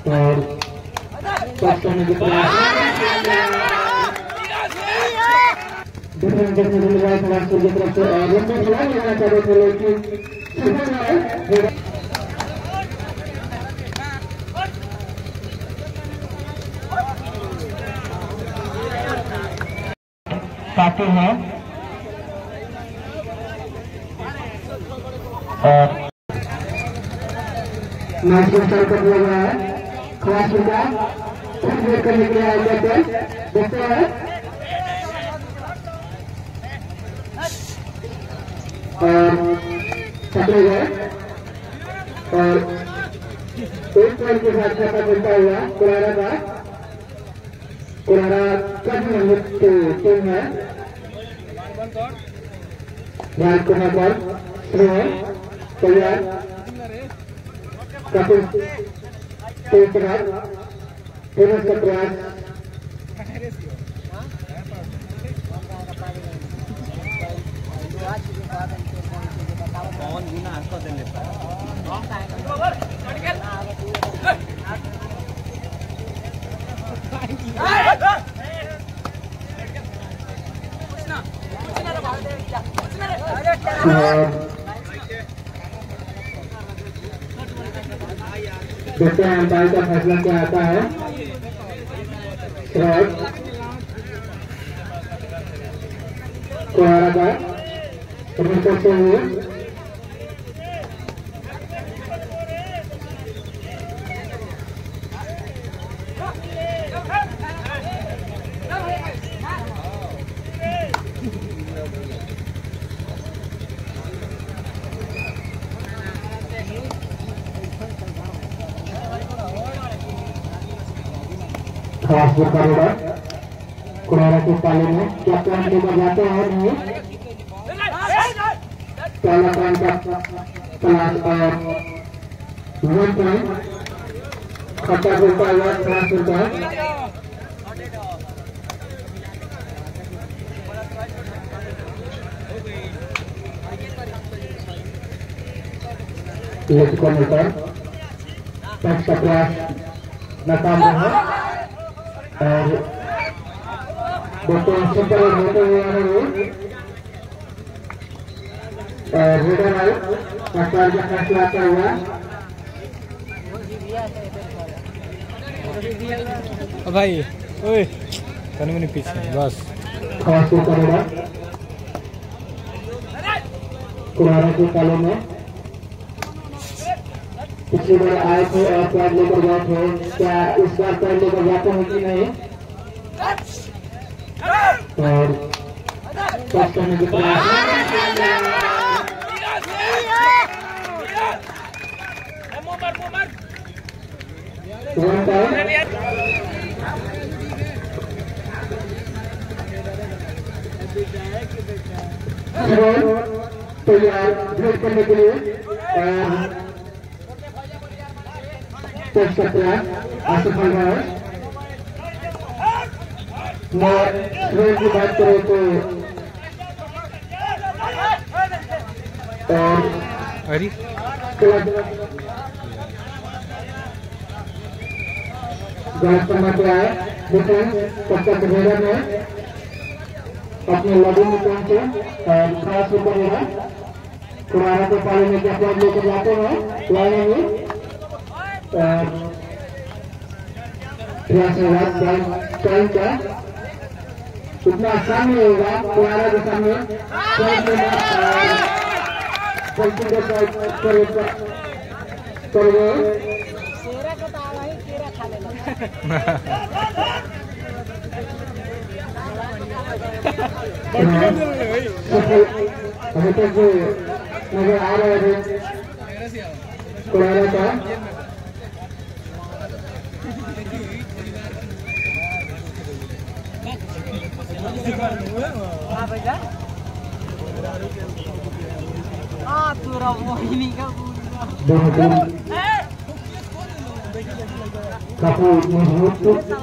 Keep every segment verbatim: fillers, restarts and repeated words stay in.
और पास करने की प्रयास डिफरेंट देखने को मिल रहा है खलासपुर की तरफ से और लंबा खिलाड़ी लगाना चाहते थे लेकिन काफी है और मैच को स्टार्ट कर दिया गया है खलासपुर का वेट करने के लिए आए जाते हैं देखते हैं और पकड़े गए और एक पॉइंट के साथ खाता बनता हुआ कुरारा का कुरारा कभी नंबर टीम है राज कुमार पर तैयार काफी तेज प्रहार पुनः का प्रयास कौन गुना आपको देने देखते हैं अंपायर का फैसला क्या आता है कुहारा का करते हुए खलासपुर का रोडर कुरारा के पाले में क्या पॉइंट लेकर जाते हैं नहीं पहला पॉइंट का तलाश और वन पॉइंट खट्टा बोलता हुआ खलासपुर का लेफ्ट कॉर्नर पर टच का प्रयास नाकाम है और दोस्तों सुपर होते हुए आ रहे हैं और रेडर आउट आकार का फैसला आता हुआ भाई ओए कहीं नहीं पीछे बस खलासपुर का रेडर कुरारा के काले में पिछली बार आए थे और पॉइंट लेकर गए थे क्या इस बार पॉइंट लेकर जाते हैं कि नहीं और पास करने की प्रयास तैयार ब्रेक करने के लिए टेस्ट का प्रयास असफल रहा है मैं रेल की बात करें तो और गलत करना क्या है लेकिन कच्चा कबेरा में अपने लड़ू में पहुंचे खास होकर मेरा कुरारा के पाले में क्या पॉइंट लेकर जाते हैं लाएंगे प्रयास होगा पॉइंट का उतना आसान नहीं होगा कुरारा के सामने पॉइंट लेना पॉइंट कर गए अभी तक जो नजर आ रहे थे कुरारा का काफी मजबूत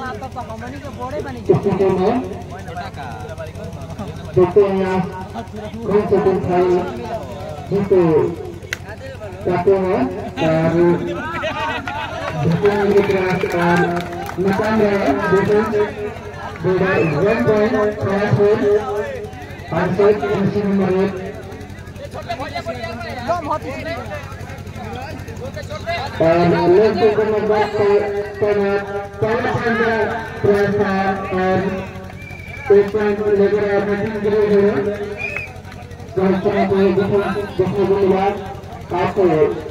स्थिति में देखते हैं आप कौन से दिन खाई जिनको चाहते हैं और डिफेंस के प्रयास और निकाल रहे हैं डिफेंस बोर्डर वन पॉइंट प्रयास हो अनसेट इसी नंबर एक और लेफ्ट को नंबर पहला प्रयास था और एक पॉइंट लेकर अपने टीम के लिए है तो इस तरह के डिफेंस देखने को मिला आपको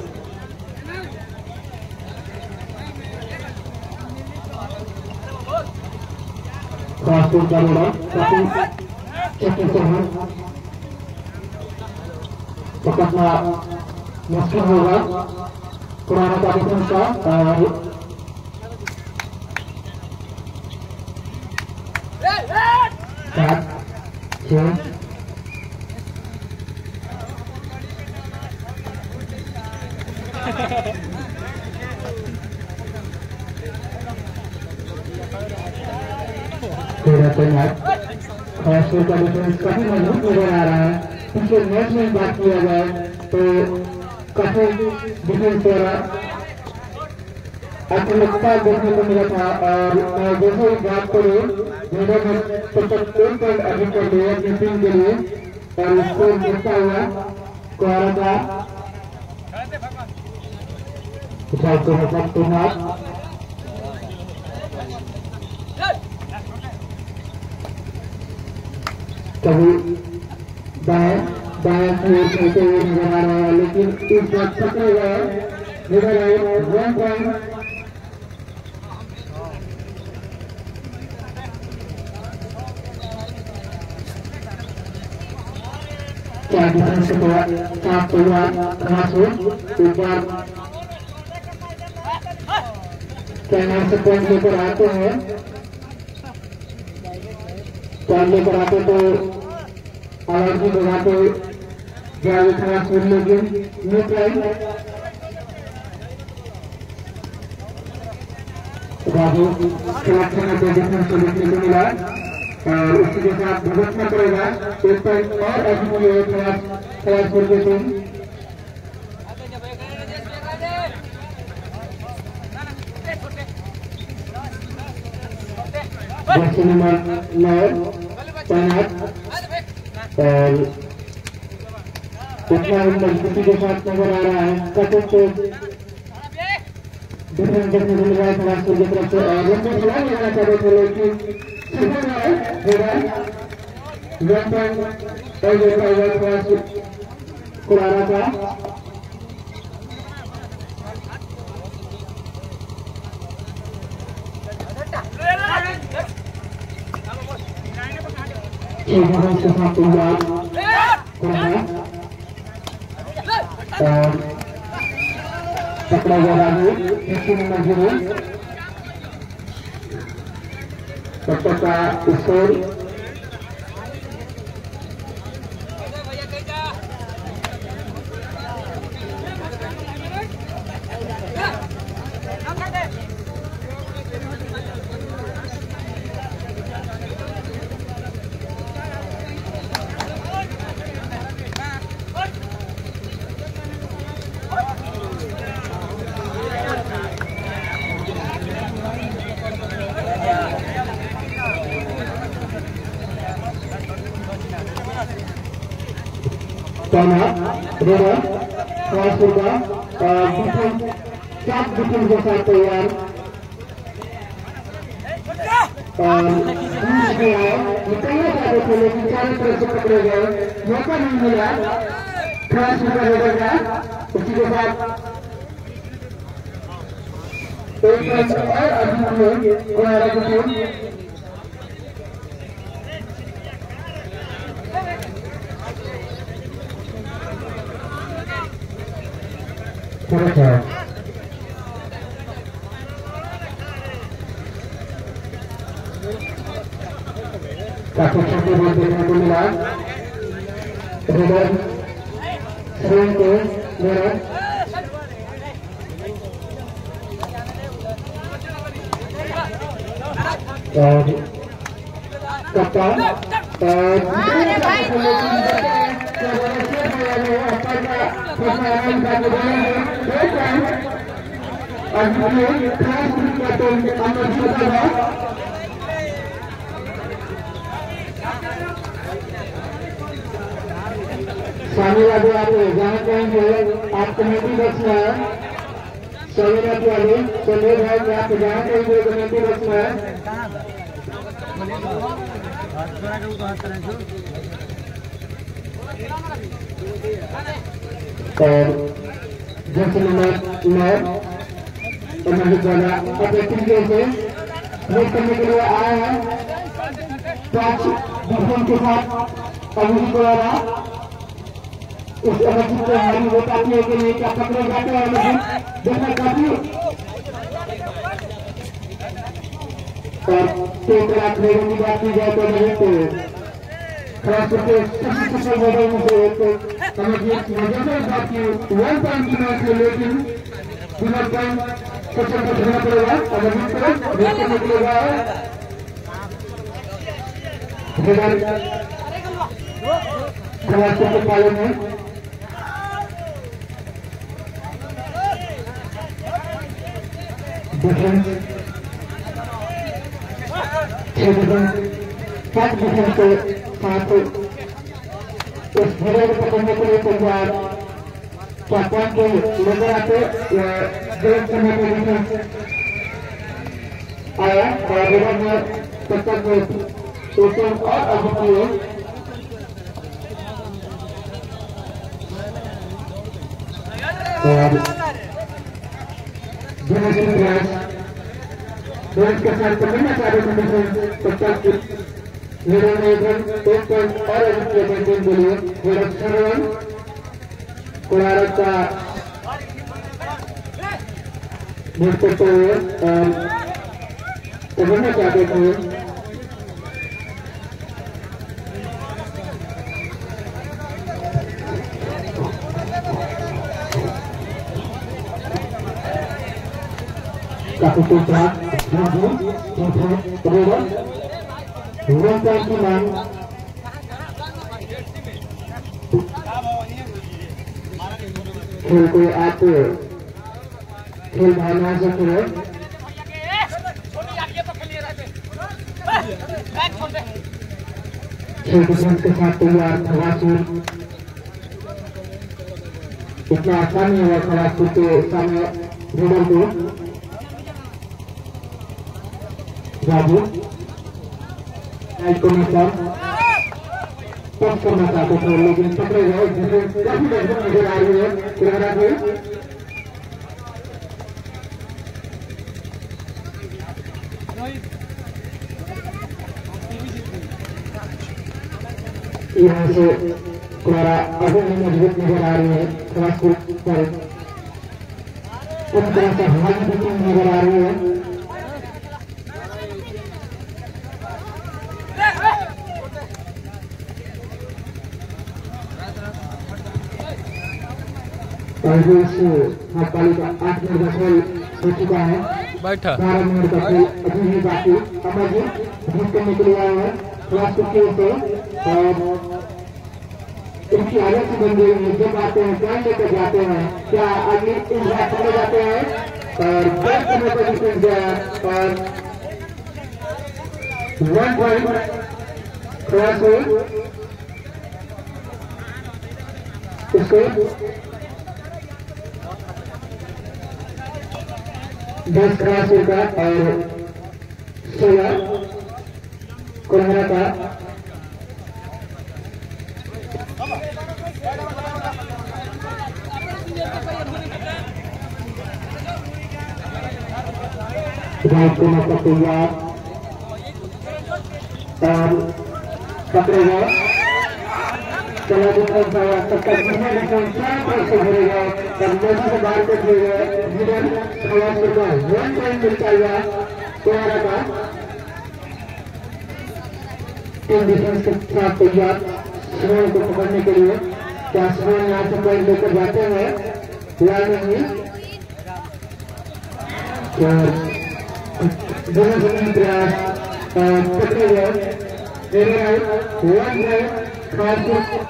खासतौर पर बड़ा काफी चक्कर से है पकड़ना मुश्किल होगा पुराना का डिफेंस का और सात छह खासतौर का डिफरेंस काफी मजबूत नजर आ रहा है पिछले मैच में बात किया जाए तो काफी डिफेंस द्वारा आक्रामकता देखने को मिला था और मैं जैसे ही बात करूँ तब तक एक पॉइंट अधिक कर दिया अपनी टीम के लिए और स्कोर देखता हुआ कोहरा का को मतलब तुरनाथ कभी दाएं दाएं की ओर चलते हुए नजर आ रहा है लेकिन इस बार पकड़े गए नजर आए वन पॉइंट चार डिफेंस के बाद सात हुआ क्रॉस हो एक बार कैमरा से पॉइंट लेकर आते हैं पॉइंट लेकर आते तो आवाज भी बजाते जाए थोड़ा सुन लेकिन न्यूट्रल राजू सिलेक्शन में डिफेंस को देखने को मिला और उसी के साथ भुगतना पड़ेगा एक पॉइंट और अधिक हुए प्रयास प्रयास करके टीम जैसे नंबर नौ तैनात और उतना मजबूती के साथ नजर आ रहा है कटक को डिफरेंस देखने को मिल रहा है प्रयास की तरफ से और लंबे खिलाड़ी लेना चाहते थे लेकिन वन पॉइंट प्रयास कुरारा का के साथ तैयार और पकड़ा गया राजू तीसरी नंबर जीरो तब तक का स्कोर रेडर क्रॉस होगा और डिफेंस सात डिफेंस के साथ तैयार और निकलना चाहते थे लेकिन चारों तरफ से पकड़े गए मौका नहीं मिला क्रॉस होगा रेडर का उसी के साथ एक पॉइंट और अधिक हुए कोहरा की टीम काफी छोटे बॉल देखने को मिला रेडर श्रेण को रेडर और कप्तान अभी खास का तो अंदर छोटा है सामने वाले आप जहाँ कहेंगे आप कमेटी बॉक्स में है सवेरा वाले चले भाई कि आप जहाँ कहेंगे कमेटी बॉक्स में है और जैसे नंबर नौ कमेटी वाला अपेक्षित से वेट करने के लिए आए हैं पांच डिफेंस के साथ अभिजीत द्वारा उस अभिजीत को हमारी वोट आती है कि नहीं क्या पकड़े जाते हैं अभिजीत देखना काफी और एक लाख लोगों की बात की जाए तो नहीं तो खास करके सबसे सफल वोटों में से एक अभिजीत वजह से बात की वन पॉइंट की मैच है लेकिन बिना पॉइंट सबसे बढ़ना पड़ेगा अभिजीत को वेट करने के लिए गया है खलासियों के पाले में डिफेंस छह डिफेंस सात डिफेंस के साथ उस घेरे को पकड़ने के लिए तैयार क्या पॉइंट के लेकर आते या गेम करने के डिफेंस आया और रिवर में टक्कर में टोटल और अद्वितीय और प्रयास प्रयास के साथ पकड़ना चाह रहे थे तब हीरो ने एक पॉइंट और अद्वितीय टीम के लिए हीरो सर्वन कोलारत का वोट करते हुए और पकड़ना चाहते थे काफी तेज रहा की मांग खेल को आप खेल भावना से खेलो खेल डिफेंस के साथ तैयार खलासूर इतना आसान नहीं हुआ खलासूर के सामने रेडर को राजू को मैं पक्ष करना चाहते थे लेकिन पकड़े गए जिससे काफी बेहतर नजर आ रही है तिरंगा की यहाँ से तुम्हारा अभी भी मजबूत नजर आ रही है खलासपुर पर उस तरह से हमारी भी नजर आ रही है पाली का आठ मिनट का खेल हो चुका है बारह मिनट का खेल अभी भी बाकी अमरजीत जीत करने के लिए आए हैं क्लास की ओर से और इनकी आदत से बन गई है जब आते हैं पॉइंट लेकर जाते हैं क्या आगे इस बात चले जाते हैं और बैट करने पर डिफेंस गया और वन पॉइंट क्रॉस हुई उसको दस क्रॉस का और सोलह कोलहरा का राइट को मतलब तैयार और पकड़े गए चला डिफेंस आया तब तक डिफेंस चार तरफ से घिरे गए तब मोदी से बाहर कर दिए गए जिधर खलासपुर का वन पॉइंट मिलता हुआ कोलारा का टीम डिफेंस के साथ तैयार सुमन को पकड़ने के लिए क्या सुमन यहाँ से पॉइंट लेकर जाते हैं या नहीं दोनों जमीन प्रयास पकड़े गए वन है खलासपुर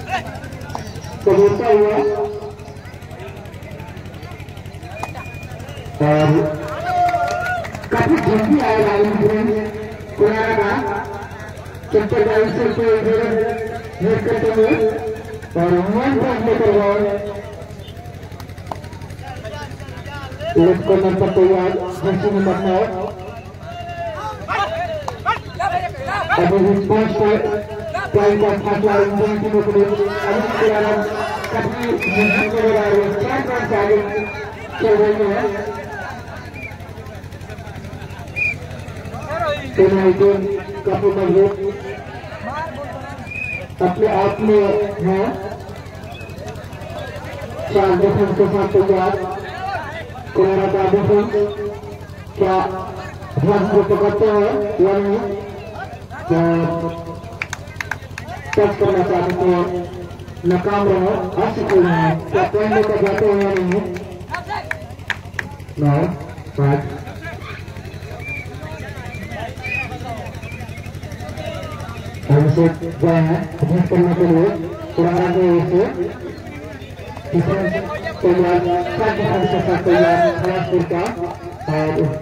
कबूलता हुआ और काफी जल्दी आएगा इंफ्लुएंस पुराना का चक्कर का इससे को हेड करते हुए और वन पॉइंट लेकर गए लेफ्ट कॉर्नर पर तैयार जर्सी नंबर नौ अभी भी पांच पॉइंट का फासला इन दोनों टीमों के लिए अभी पुराना काफी मजबूत नजर आ रही है चार पॉइंट से आगे चल रही है टीम काफी मजबूत अपने आप में है चार डिफेंस के साथ तैयार कोरोना का डिफेंस क्या ध्यान को पकड़ते हैं या नहीं टच करना चाहते हैं नाकाम रहे असफल है क्या पॉइंट लेकर जाते हैं या नहीं नौ पाँच हमसे गए हैं डिफेंस करने के लिए पुराना के इसे डिफेंस तैयार सात डिफेंस के साथ तैयार खलासपुर का और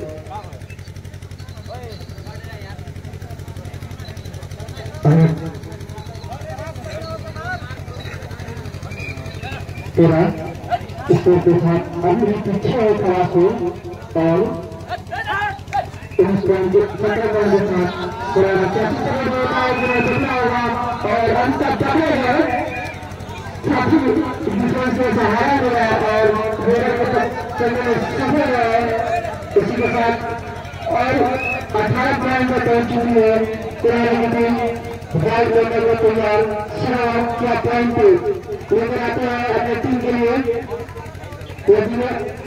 तेरा स्कोर के साथ अपनी पीछे है खलासपुर और सत्रह पॉइंट के साथ पुराना कैसे होगा और अंत तक है काफी डिफेंस में सहारा मिला और चलने में सफल रहा है इसी के साथ और अठारह पॉइंट में पहुंच चुकी है पुराने की टीम बाइक लेने को तैयार श्रावण क्या पॉइंट पे लेकर आते हैं अपने टीम के लिए यदि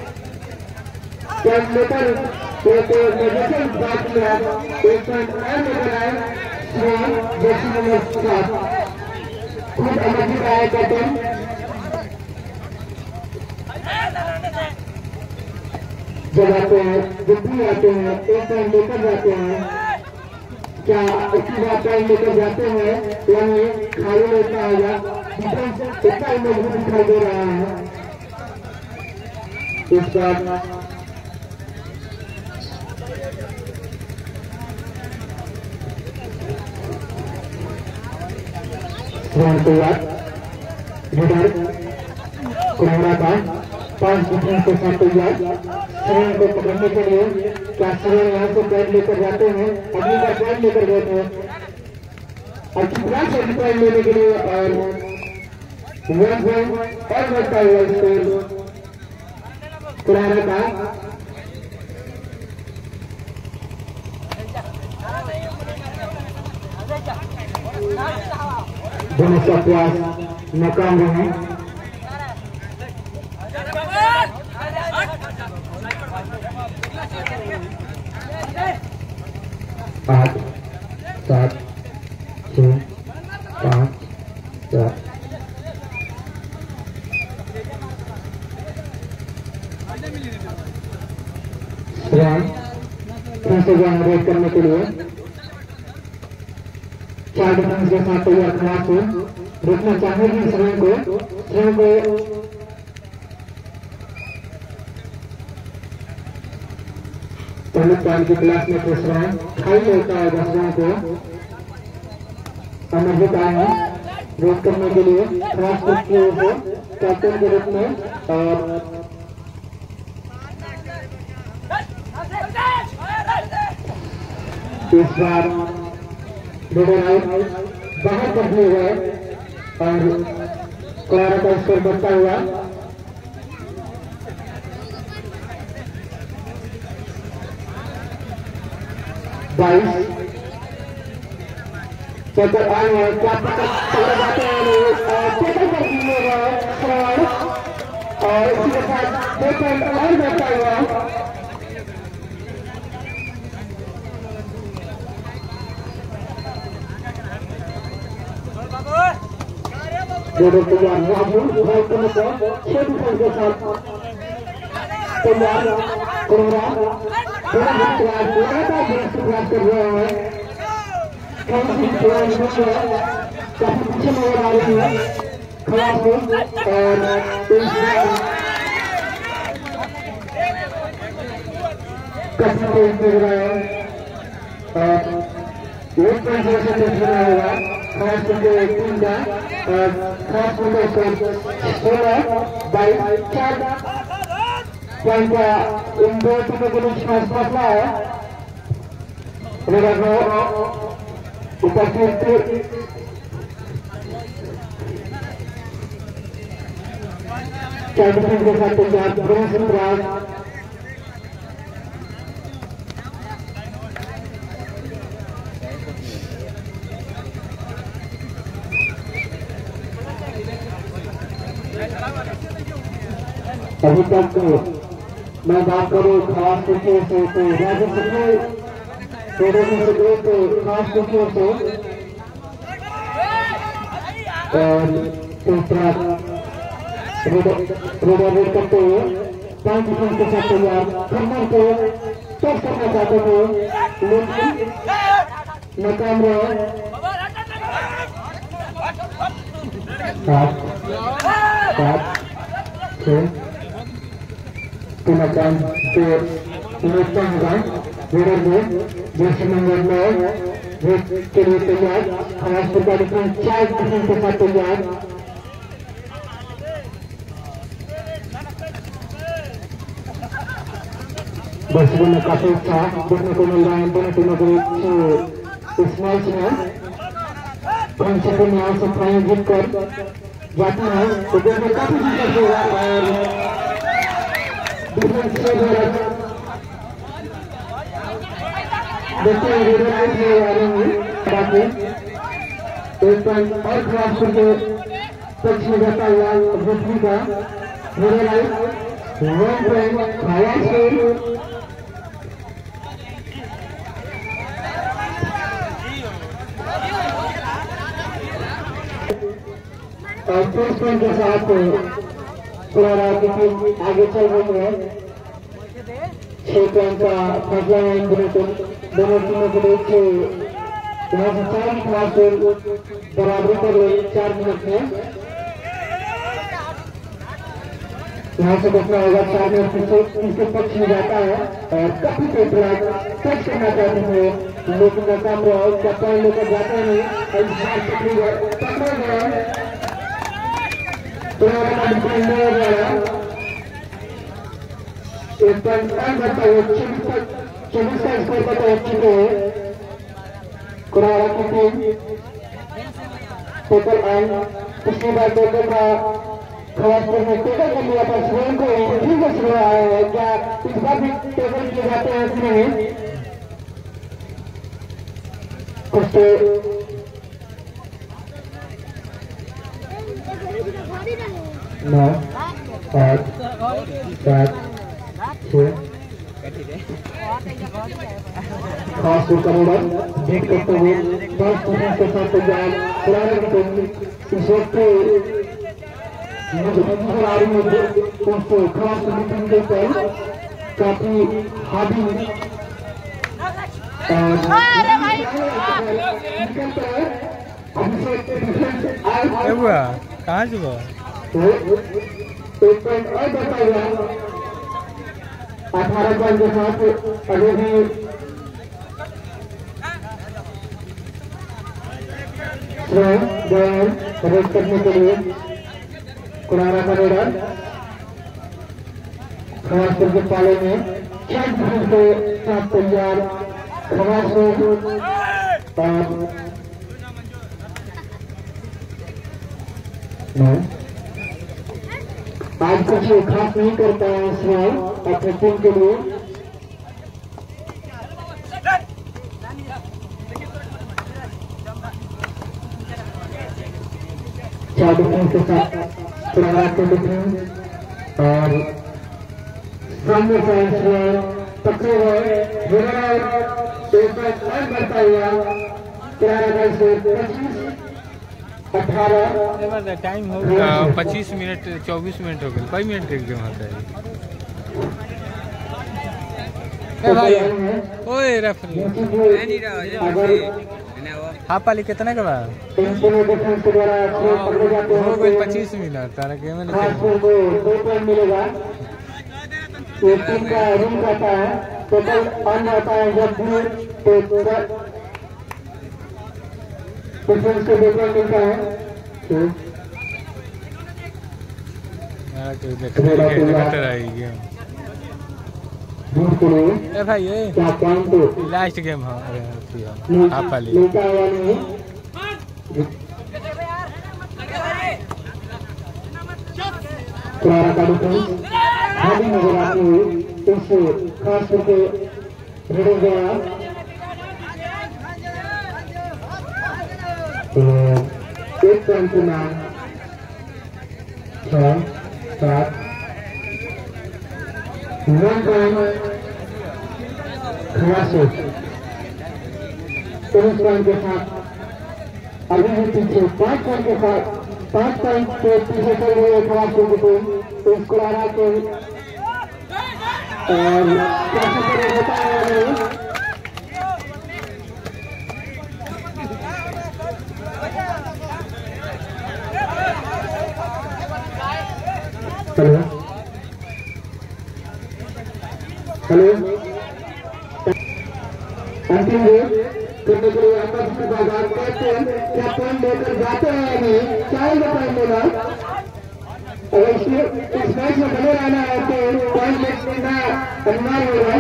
पॉइंट लेकर एक जैसे बात किया एक पॉइंट और लेकर आए श्रावण जैसी नंबर सात खुद अमरजीत आया कैप्टन जब आते हैं जब भी आते हैं एक पॉइंट लेकर जाते हैं क्या अच्छी बात पॉइंट लेकर जाते हैं यानी खाली लेता होगा डिफेंस इतना ही मजबूत दिखाई दे रहा है इस बार तैयार लीडर कोरोना का पांच डिफेंस के साथ तैयार शरण को पकड़ने के लिए क्या शरण यहाँ से पॉइंट लेकर जाते हैं अगली बार पॉइंट लेकर गए थे और कितना से पॉइंट लेने के लिए और वन पॉइंट और बढ़ता हुआ स्कोर कोरोना का दोनों का प्रयास नाकाम रहे आठ सात छः पाँच चार फिर से जान रेड करने के लिए चार डिफेंस के साथ तैयार खराब को रोकना चाहेगी श्रेण को श्रेण को पहले पॉइंट की क्लास में खुश रहे खाली होता है दसवां को अमरजीत आए हैं रोक करने के लिए खराब की ओर से कैप्टन के रूप में और इस बार बाहर बदले हुए और कोरोना का स्कोर बढ़ता हुआ बाईस चक्कर आए हैं क्या पकड़ जाते हैं चक्कर कर दिए और इसी के साथ दो पॉइंट और बढ़ता हुआ दोनों तैयार राहुल भाई करने पर छह डिफेंस के साथ तैयार कोरोना दोनों प्रयास कोरोना का प्रयास कर रहे हैं काफी प्रयास काफी पीछे नजर आ रही है खराब और काफी तेज मिल रहा है और एक पॉइंट जैसे देखना होगा खास करके टीम का और खास करके सोलह बाईस चार पॉइंट का इन दो टीमों के बीच में फैसला है। उपस्थित चैंपियन के साथ तैयार ब्रह्म प्रयास अभी तक मैं बात करूँ खास तरीके से तो राजू सिंह थोड़े से दो तो खास तरीके से और दूसरा रोड करते हुए पांच मिनट के साथ तैयार खम्बर को टच करना चाहते थे लेकिन नाकाम रहे। सात सात छह नाकाम तो इलेक्शन होगा वेडर में दस नंबर में के लिए तैयार खास प्रकार चार किस्म के साथ तैयार दर्शकों में काफी उत्साह देखने को मिल रहा है दोनों टीमों के बीच इस मैच में कौन सी टीम यहाँ से फाइनल जीत कर जाती है तो देखने काफी दिलचस्प होगा और डिफेंस से देखते हैं बाकी एक पॉइंट और खराब करके पक्ष में जाता हुआ पृथ्वी का मेरे लाइफ वन पॉइंट खाया से और फर्स्ट पॉइंट के साथ पुराना की टीम आगे चल रही है। छह पॉइंट का फैसला है इन दोनों दोनों टीमों के बीच यहाँ से चार क्लास बराबरी कर रही चार मिनट में यहाँ से देखना होगा चार मिनट किसके पक्ष में जाता है और काफी टेपला टच करना चाहते हैं लेकिन नाकाम रहा उसका पॉइंट लेकर जाता नहीं और इस बार पकड़ी पकड़ा गया पुराना डिफेंडर द्वारा एक पॉइंट और बढ़ता है चौबीस का स्कोर पर पहुंच चुके हैं कुरारा की टीम टोटल एंड पिछली बार टोटल का खवासपुर में टोटल कर लिया था स्वयं को ठीक है सुन रहा है क्या इस बार भी टोटल किए जाते हैं इसमें कुछ नौ पाँच सात छः खास करोड़ जीत करते हुए दस परसेंट के साथ तैयार पुराने की टीम इस वक्त मुझे आ रही है उसको खास मीटिंग के पर काफी हावी निकलता है अभिषेक कहाँ से एक पॉइंट और बढ़ता हुआ अठारह पॉइंट के साथ अभी भी रेड करने के लिए कुरारा का रेडर खवासपुर के पाले में चार पॉइंट के साथ तैयार खवासपुर आज कुछ खास नहीं कर पाया इसमें अपने टीम के लिए चार डिफेंस के साथ पुराना के डिफेंस और सामने साइंस में पकड़े हुए एक और बढ़ता हुआ पुराना से पच्चीस अठारह टाइम हो गया पच्चीस मिनट चौबीस मिनट हो गए कई मिनट एक गेम होता है भाई ओए रेफरी हाफ पाली कितने के बाद हो गई पच्चीस मिनट तारा गेम में मिलेगा एक टीम का रूम रहता है टोटल ऑन होता है जब भी डिफेंस को देखने मिलता है। ए भाई ये क्या पॉइंट तो लास्ट गेम है। अरे आप वाली मिलता है या नहीं कुरारा का डिफेंस हावी नजर आती हुई इससे खास करके रेडर गया एक पॉइंट के नाम छह सात वन पॉइंट खलासी तेईस पॉइंट के साथ अभी भी पीछे पांच पॉइंट के साथ पांच पॉइंट के पीछे चल रही है खलासी की टीम इस कुरारा के और कैसे करे होता है नहीं हेलो हेलो अंतिम रेस करने के लिए आपस में बाजार करते हैं क्या पॉइंट लेकर जाते हैं या नहीं चाहेंगे पॉइंट लेना अगर इसमें इस मैच में बने रहना है तो पॉइंट लेना अनिवार्य होगा।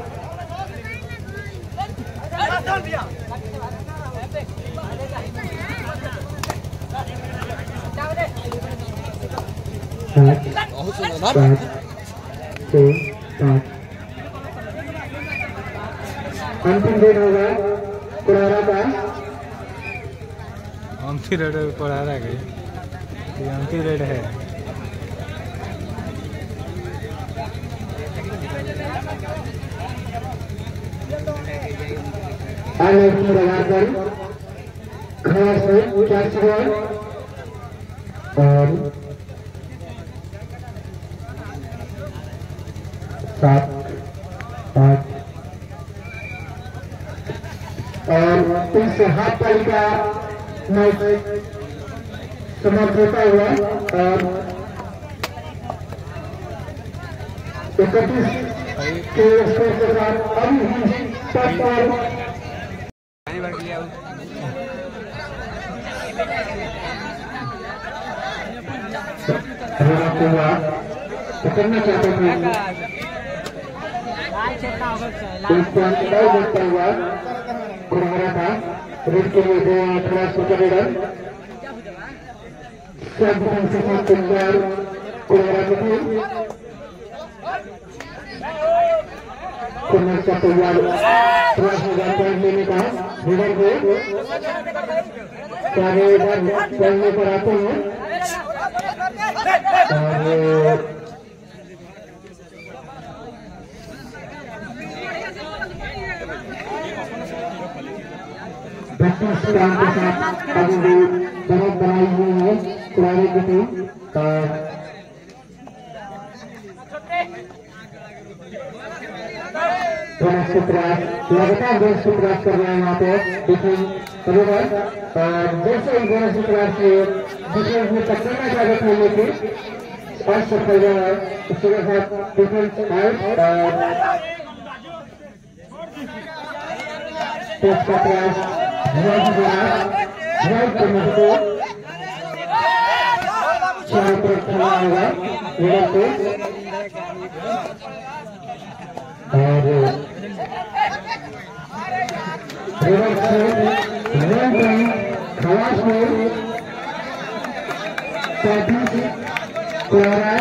अंतिम दिन होगा कुरारा का अंतिम रेड कुरारा के अंतिम रेड है। आने की लगाकर खड़ा से कैच हुआ और सात पाँच और इस हाथ पारी का मैच समाप्त होता हुआ और इकतीस के स्कोर के साथ अभी भी टॉप पर पकड़ना चाहते थे एक पॉइंट देखता हुआ कुरारा था रेड के लिए दो थोड़ा सुपर रेडर सब से साथ तैयार कुरारा की टीम कुमार का तैयार थोड़ा सा पॉइंट लेने का रेडर को सारे इधर पॉइंट पर आते हैं और बत्तीस रन के साथ अभी भी बढ़त बनाई हुई है कुरारे की टीम प्रयास लगातार बोनस से प्रयास कर रहे हैं यहाँ पे डिफेंस करेगा और जैसे ही बोनस से प्रयास से डिफेंस में पकड़ना चाहते थे लेकिन असफल रहा है उसके साथ डिफेंस आउट टेस्ट का प्रयास ड्राइव करने को चारों तरफ खेलना होगा रेडर को और रेडर से वन पॉइंट खलास में पैंतीस कुरारा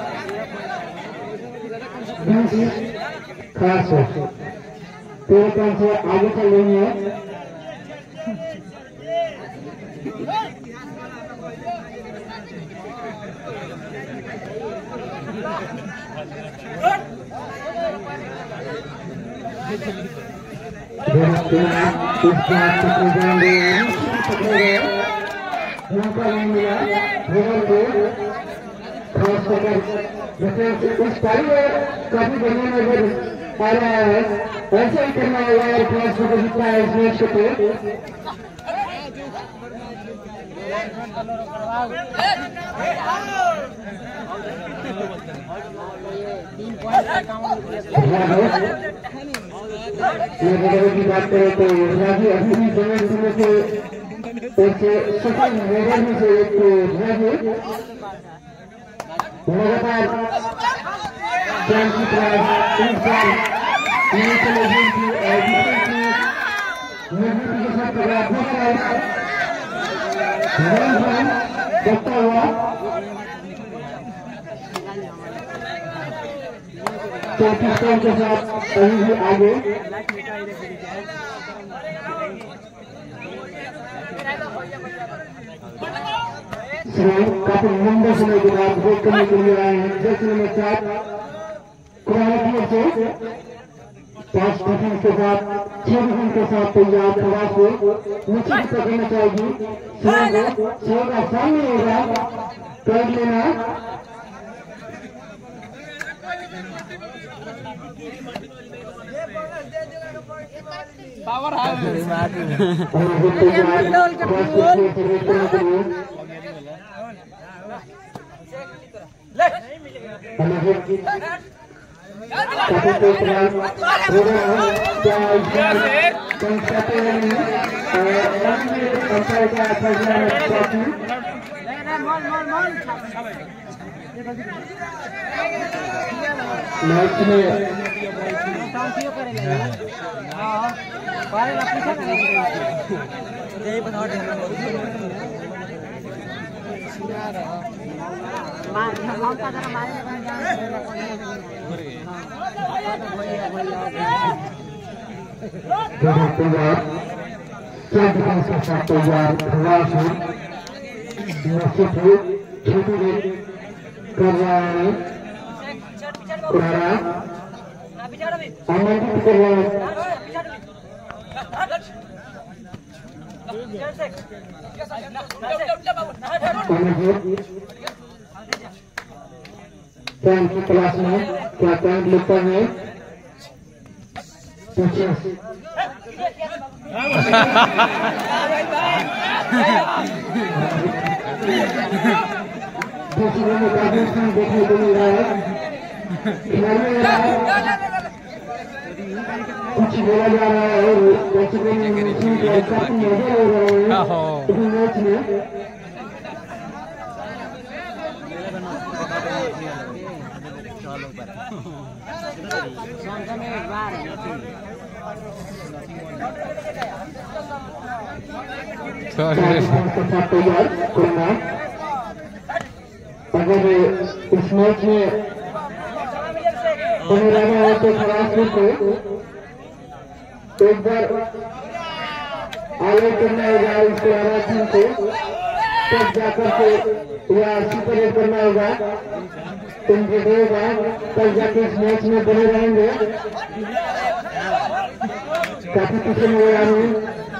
बीस खलास हो तेरह पॉइंट से आगे चल रही है। काफी बढ़िया नजर आ रहा है ऐसा ही करना होगा और क्लास को जितना है इस मैच को की बात करें तो राजी अभी भी जमीन जिले के एक सेकंड मेडल में से एक राजी लगातार चांद की तरह तीन साल इंटरनेशनल की एडिशन की निर्मित के साथ प्रयास करता हुआ चौथी स्कोर के साथ अभी भी आगे काफी लंबे समय के बाद वोट करने के लिए आए हैं जैसे नंबर सात कुरान से पांच डिफेंस के साथ छह डिफेंस के साथ तैयार प्रवास को नीचे की पकड़ना चाहेगी छह को छह का सामने होगा कर लेना पावर है मैच में तैयार छोटी कर रहा है आमंत्रित कर रहा है कैंप की क्लास में क्या कैंप लिखता है पीछे देखने को मिल रहा है कुछ बोला जा रहा है और मैच में नजर हो रहे हैं मैच में तैयार करना अगर इस मैच में बने रहना है तो खराब को एक बार आगे करना होगा इसके टीम को तब जाकर के या सुपर एट करना होगा तुमको देगा तब जाके इस मैच में बने रहेंगे काफी पीछे नजर आ रहे हैं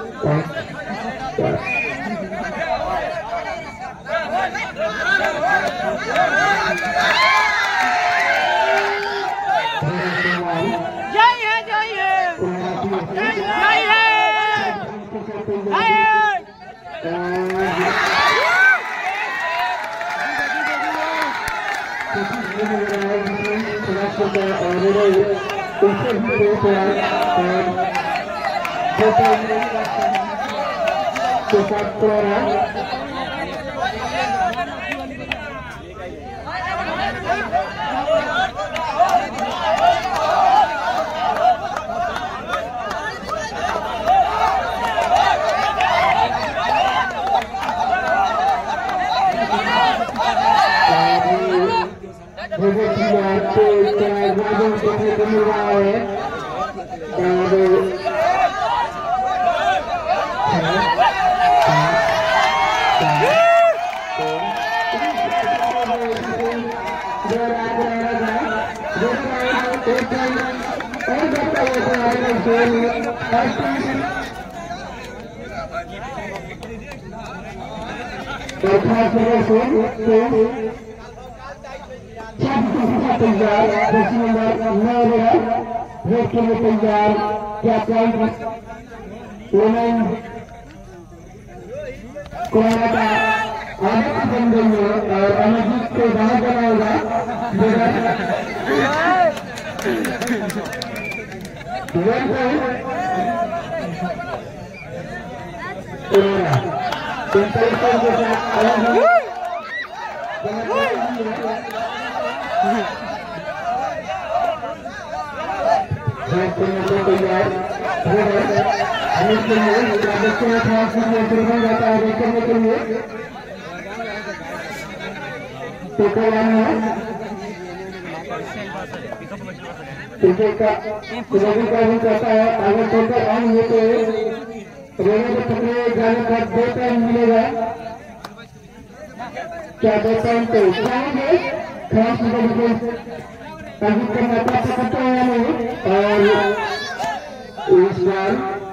तैयार क्या पॉइंट वुमेन कोयना का आगे की बन गई है और अमरजीत को बाहर जाना होगा। तैयार जाता है करने के लिए क्रिकेट का रवि का भी कहता है अगर टोटल ऑन हुए तो रेलवे को पकड़े जाने का दो टाइम मिलेगा। क्या दो टाइम तो चाहेंगे खास ताकि करना प्राप्त करते हैं नहीं। और इस बार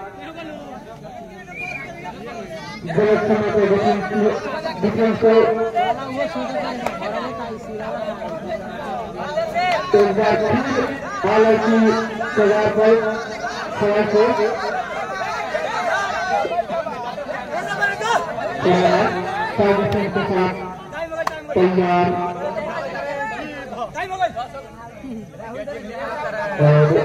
गलत समय पे डिफेंस को एक बार हालांकि कगार पर सवाल को पाकिस्तान के साथ तैयार और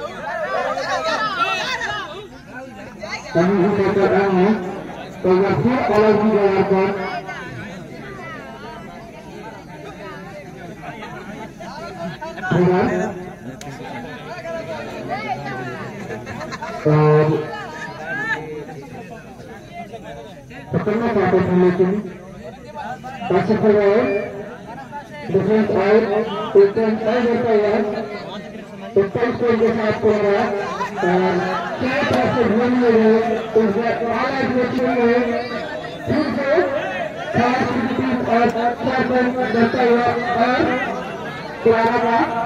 कहीं भी कर रहा हूँ तो यह फिर अलग ही जगह पर और पकड़ना चाहते थे लेकिन पैसे हो गए डिफरेंस आए एक टाइम तय होता है इक्कीस स्कोर के साथ हो रहा और चार पैसे ढूंढ लिए गए उस अलग में फिर से खास टीम और चार पॉइंट करता हुआ और पुराना का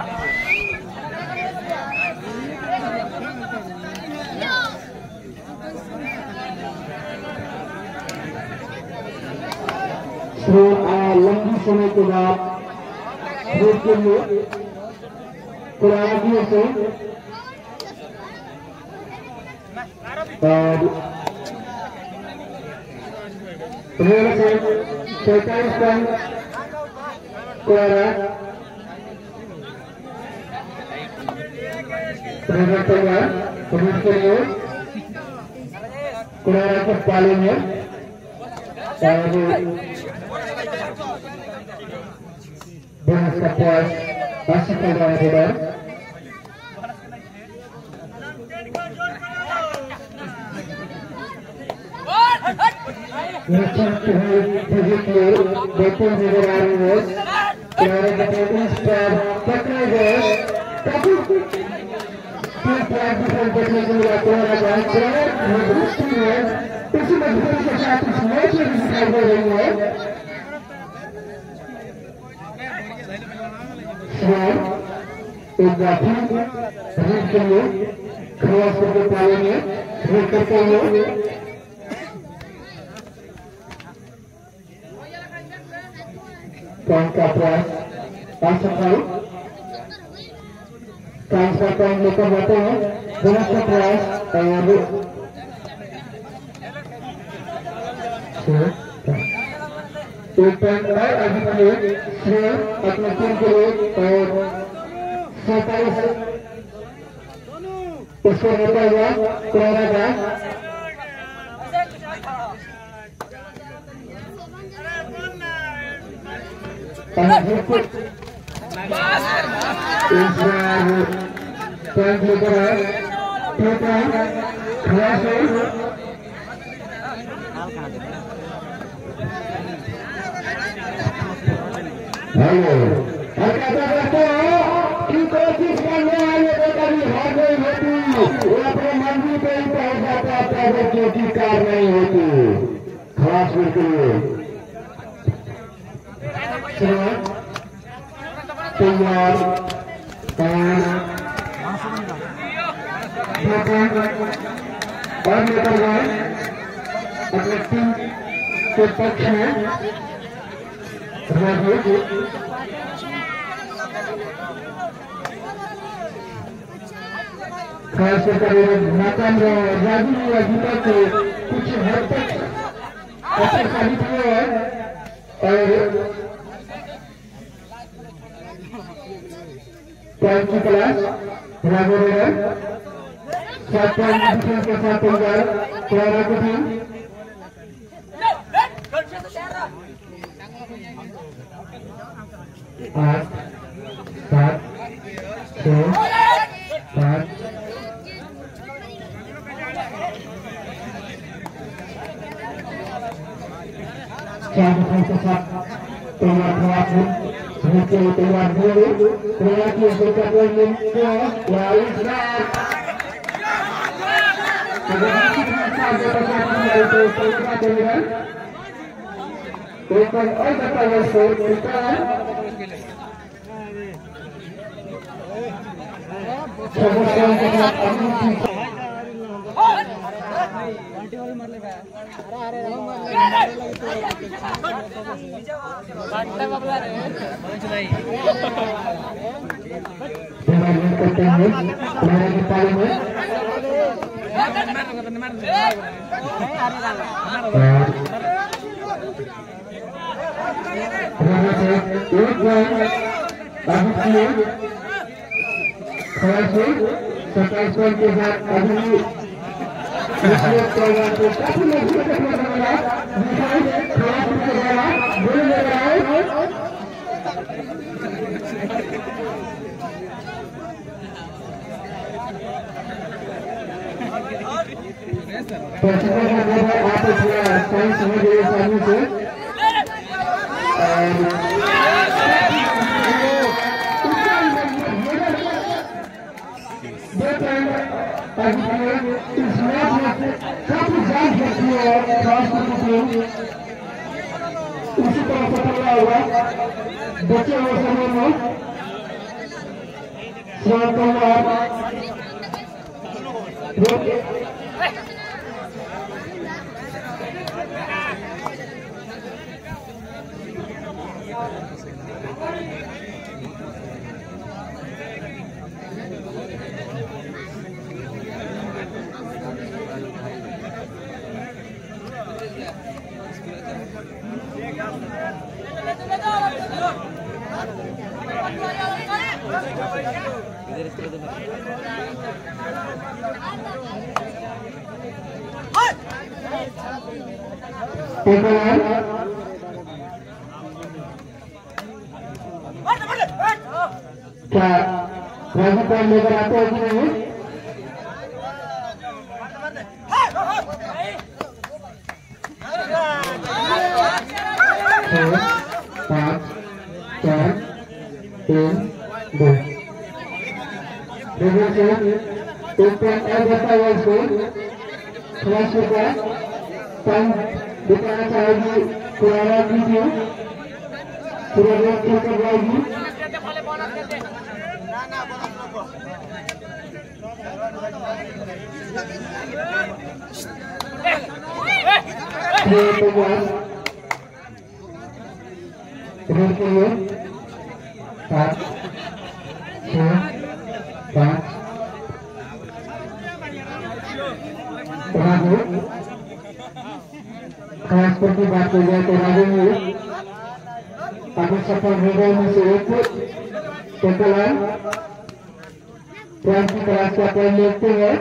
लंबी समय के बाद वोट के लिए कुरानियों से और सैतालीस पॉइंट कुराना तैयार वोट के लिए कुराना को पालेंगे और bonus का पॉइंट हासिल कर रहा है बेटा। निश्चित है फिजिकल देखते नजर आ रही है किनारे के बैटिंग स्टार पकड़े गए काफी तीन प्लेयर डिफरेंट देखने के लिए आते हैं राजा मजबूत टीम है इसी मजबूती के साथ इस मैच में दिखाई दे रही है। एक बार फिर के लिए खलास करके पालेंगे रेड करते हुए पॉइंट का प्रयास असफल कांस का पॉइंट लेकर जाते हैं बोनस का प्रयास और एक पॉइंट और अधिक लिए श्रेय अपने टीम के लिए और सैतालीस उसको होता हुआ कोरोना का इस बार पॉइंट लेकर है खलास हेलो हल्का करते हो कि कोशिश करने वाले को कभी हार नहीं होती वो अपने मंजिल पे ही पहुंच जाता है अगर क्योंकि कार नहीं होती खास के लिए तैयार और लेकर गए अपने टीम के पक्ष में खास कर नाकाम राजू जीता को कुछ हद तक असर साबित हुआ है पॉइंट की क्लास ब्रावो रेडर सात पॉइंट के साथ तैयार कुरारा की टीम आठ सात छः पाँच चार के साथ तैयार खिलाड़ी नीचे तैयार हुए प्रेरणा की सोचा कोई नहीं या इस बार एक और बताया से समस्या के साथ अपनी करते हैं हमारे पाले में एक सत्ताईस पॉइंट के साथ अभी आप समझ गए सामने से इस मैच में काफी जांच करती है खास करके उसी तरह से पकड़ा हुआ बचे हुए समय में क्या राजू पॉइंट लेकर आते हैं कि नहीं? पाँच चार तीन दो एक पॉइंट और बचा हुआ इसको खलास होगा पॉइंट दिखाना चाहेगी कुरारा की टीम पूरा रोड खेलकर जाएगी रोड के लिए सात छः पाँच राजू ट्रांसपोर्ट की बात की जाए तो राजू में अभी सफल हो गए में से एक टेकलान पॉइंट की क्लास का पॉइंट देखते हैं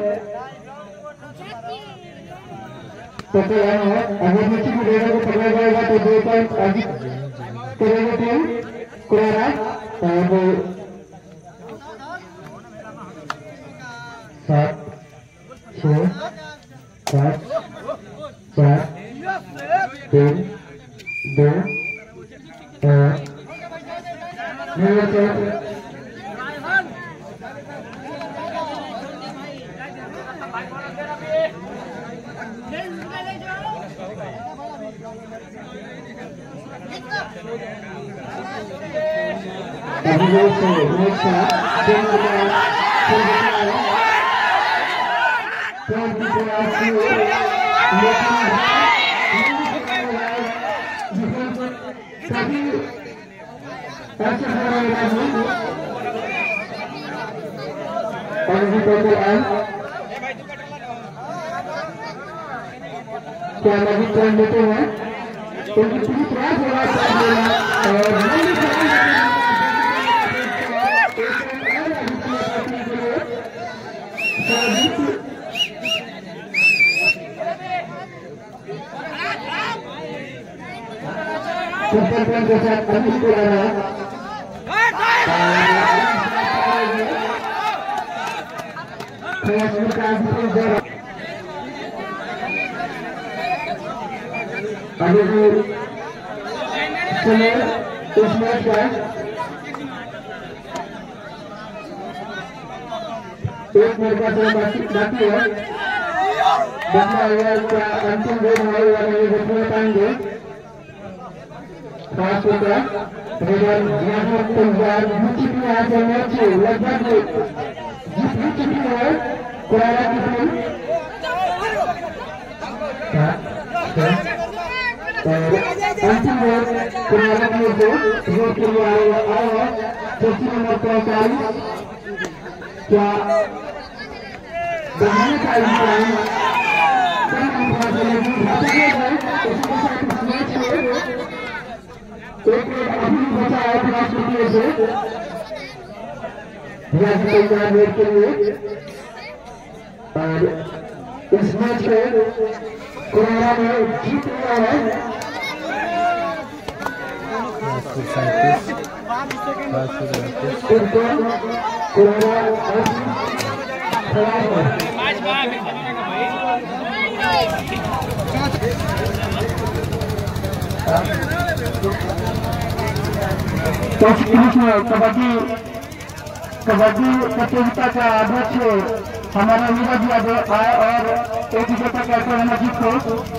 टेकलान है अगर नीचे की रेडर को पकड़ा जाएगा तो दो पॉइंट अधिक करेगा टीम कुरारा और सात छः पाँच चार तीन दो क्या नवीन पॉइंट देते हैं उनकी पूरी प्रयास हो रहा है और के साथ अभी को आ रहा है अभी भी समय इस मैच का एक मिनट का समय बाकी है। देखना होगा क्या अंतिम गोल हमारे वाले देखने पाएंगे। खास होकर यहाँ पंजाब यूट्यूब में आज मैच लगभग जीत भी चुकी है कुरारा की टीम और अंतिम गोल कुरारा की ओर से गोल के लिए आया है जर्सी नंबर पैंतालीस क्या बढ़ाने का इम्कान एक मिनट अभी बचा है पचास रुपये से वेट के लिए और इस मैच को कोरोना में जीत लिया है। कबड्डी कबड्डी प्रतियोगिता का अध्यक्ष हमारे नीरज यादव आए और एक विजेता कहते हैं मजीद को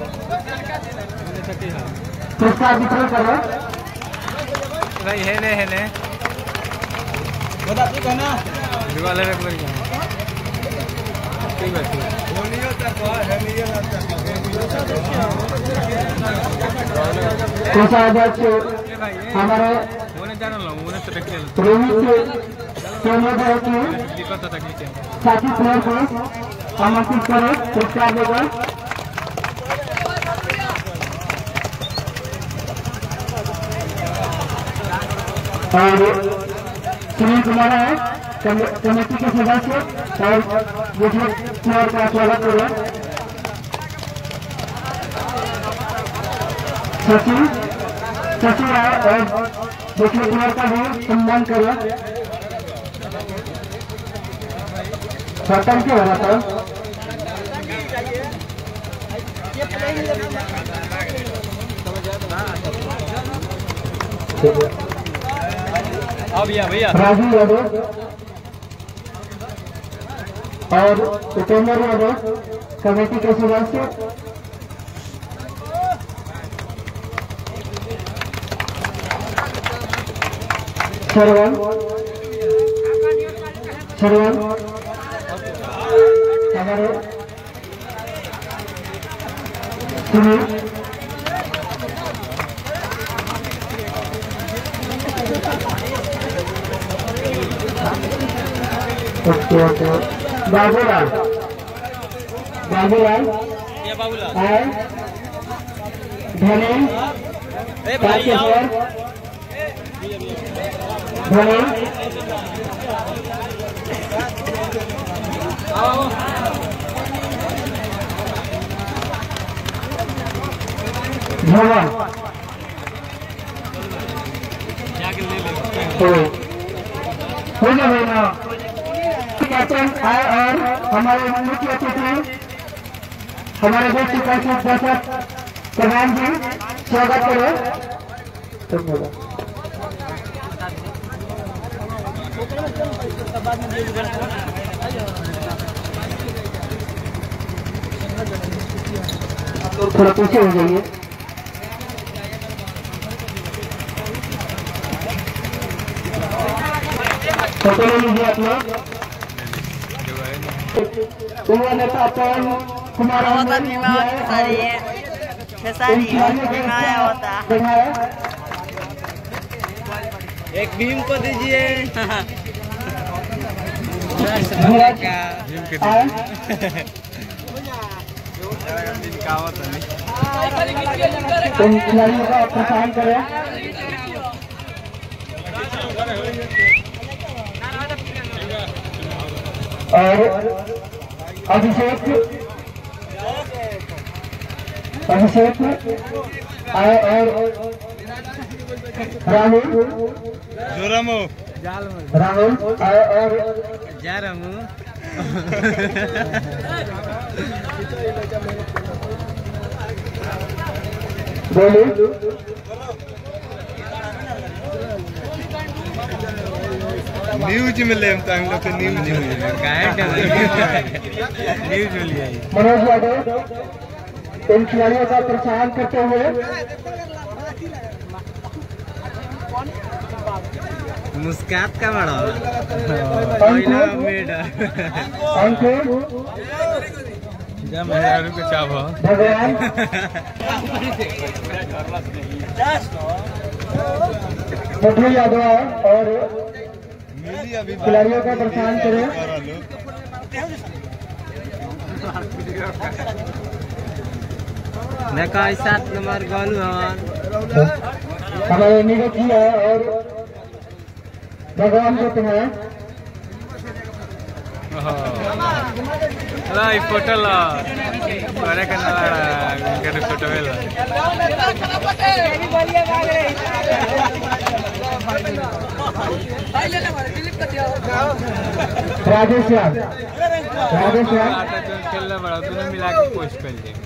पुरस्कार वितरण करो भाई है ने है ने बता तू कहना दिवाले में कोई ठीक है बोलियो तक है नहीं कोषाध्यक्ष हमारे साथी प्लेयर को आमंत्रित करें पुरस्कार देकर और सुनील कुमार है कमेटी के सदस्य और दूसरे प्लेयर का स्वागत करें सचिन सचिव है और दूसरे प्लेयर का भी सम्मान करें सरकार क्या हो रहा था भैया भैया राजू यादव और उपेंद्र यादव कमेटी के सदस्य श्रवण श्रवण हमारे सुनील ओके ओके बाबूलाल बाबूलाल आए धनी धनी भवन हो गया ना कैप्टन आए और हमारे मुख्य अतिथि हमारे देश के कैसे दर्शक प्रधान जी स्वागत करो धन्यवाद। थोड़ा पीछे हो जाइए फोटो ले लीजिए आप लोग नेता पवन कुमार एक भीम को दीजिए इन खिलाड़ियों का प्रोत्साहन करें। और अभिषेक अभिषेक और राहुल राहुल और बोलो न्यूज मिले हम तो हम लोग को न्यूज मिले न्यूज मिली। मनोज यादव इन खिलाड़ियों का प्रोत्साहन करते हुए मुस्कात का बड़ा भगवान मधु यादव और खिलाड़ियों का प्रोत्साहन करें। देखा सात नंबर गोलू हमारे नीरज जी है और भगवान को तुम्हें फोटो ला फोटो राजेश यार राजेश यार खेलना बड़ा दोनों मिला के पोस्ट कर दे।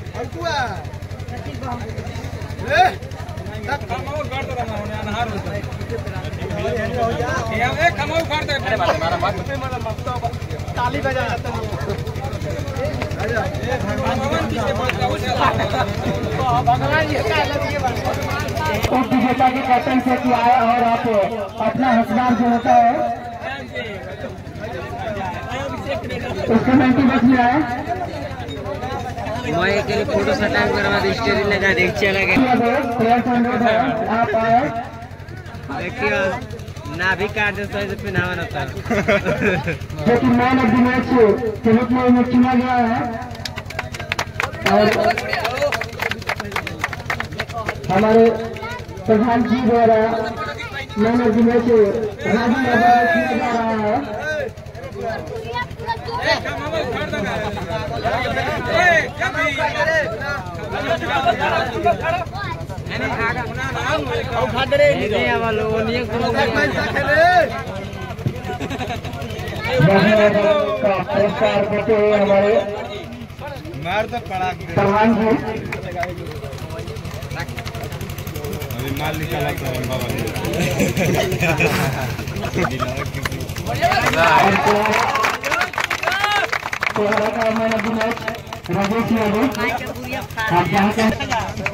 ताली बजा उप विजेता की कैप्टन से किया है और आप अपना हकदार जो होता है उसके मेंटी बच में आए। मैं एक फोटो सटाइप करवा दे स्टोरी लगा देख चला गया आप आए देखियो ना भी काट दे सही से पहनावा ना था जो कि मैन ऑफ द मैच के रूप में उन्हें चुना गया है। और हमारे प्रधान जी द्वारा man of the match Raju Yadav किया जा रहा है। का पुरस्कार देते हुए हमारे मार तो पड़ा प्रधान जी अभी माल निकाला था बाबा का man of the match Rajesh Yadav आप जहाँ से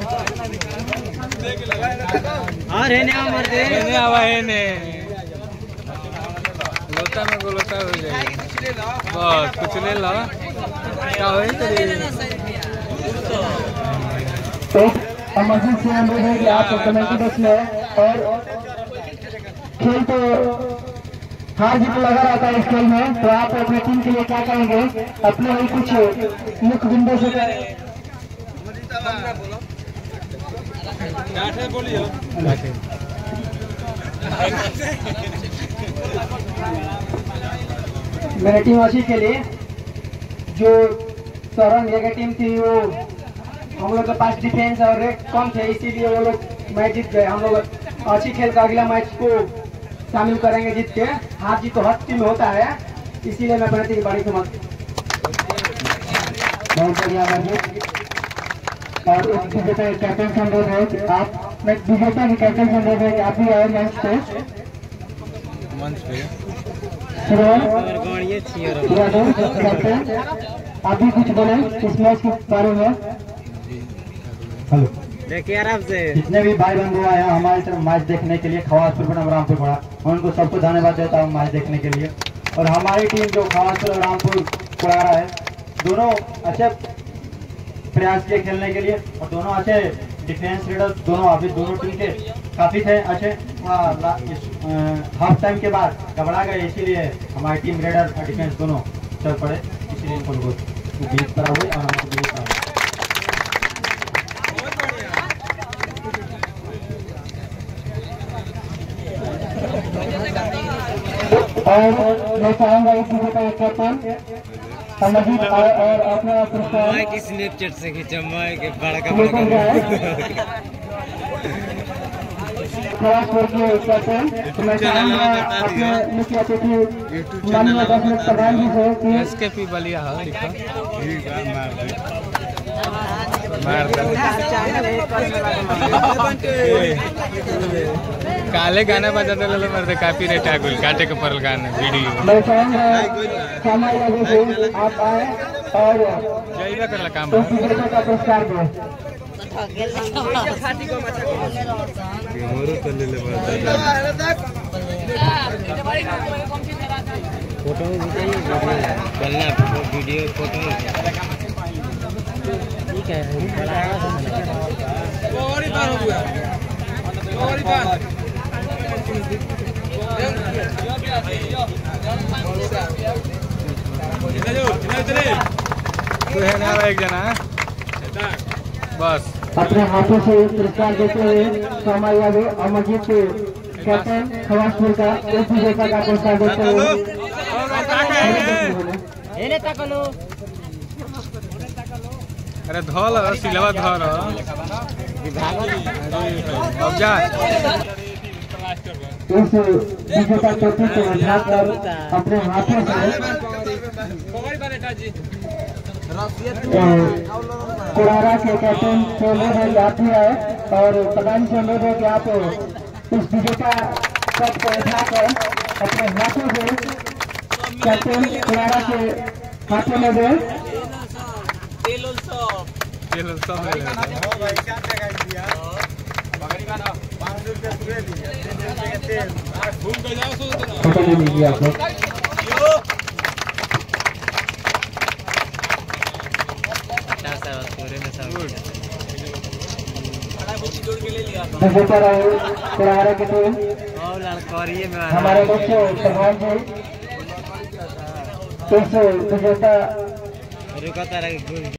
और है ना मर दे ने आवा है ने लोटा में गोलोटा हो जाएगा बस कुछ ले ला क्या होए तेरे तो अमरजीत सिंह अनुरोध है कि आप कमेटी बॉक्स में और खेल तो हार जीत लगा रहता है इस खेल में, तो आप अपनी टीम के लिए क्या करेंगे अपने वही कुछ मुख्य बिंदु से मेरी टीम अच्छी के लिए जो सरन की टीम थी वो हम लोग के पास डिफेंस और रेट कम थे इसीलिए वो लोग मैच जीत गए। हम लोग अच्छी खेल का अगला मैच को शामिल करेंगे जीत के। हार जीत तो हर टीम में होता है इसीलिए मैं प्रणति की बारी को मत बहुत बढ़िया और एक विजेता कैप्टन से अनुरोध है कि आप मैं विजेता की कैप्टन से अनुरोध है कि आप भी आए मैच पे मंच पे आप भी कुछ बोले इस मैच के बारे में। हेलो देखिए आराम से जितने भी भाई बंधु आए हैं हमारी तरफ मैच देखने के लिए खवासपुर बना रामपुर पड़ा उनको सबको धन्यवाद देता हूँ मैच देखने के लिए। और हमारी टीम जो खवासपुर और रामपुर पड़ा रहा है दोनों अच्छे प्रयास किए खेलने के लिए और दोनों अच्छे डिफेंस लीडर दोनों अभी दोनों टीम के काफी थे अच्छे। हाफ टाइम के बाद घबरा गए इसीलिए हमारी टीम रेडर और डिफेंस दोनों चल पड़े इसीलिए उनको जीत करा हुई और हमको जीत करा और मैं चाहूंगा इस विजेता का कैप्टन अमरजीत और और अपना पुरस्कार मैं किस स्नैपचैट से खींचा मैं के बड़का लेकर बड़का जाए खलासपुर के कैप्टन। तो मैं चाहूंगा अपने मुख्य अतिथि माननीय दशरथ प्रधान जी से कि एसकेपी बलिया है लिखा मार काले गाना बजाते ले मरते काफी रेट आ गई काटे के परल गाना वीडियो मैं चाहूंगा समय लगे से आप आए और जइबे करला काम उस विजेता का पुरस्कार दें। फोटो चलना वीडियो फोटो ठीक है और बार हो गया और बार तू है ना एक जना बस अपने हाथों से पुरस्कार देते हुए समय यादव अमरजीत के कैप्टन खवासपुर का उस विजेता का पुरस्कार देते हुए अरे धोल सिलवा धर अब जा इस विजेता ट्रॉफी को उठाकर अपने हाथों से कुड़ारा के कैप्टन से अनुरोध है आप भी आए और प्रधान से अनुरोध है कि आप इस विजेता पद को उठाकर अपने हाथों से कैप्टन कुड़ारा के हाथों में दे। तेल सब ले फोटो ले लीजिए आप लोग। विजेता रहे कुड़ारा की टीम हमारे मुख्य प्रधान जी इस विजेता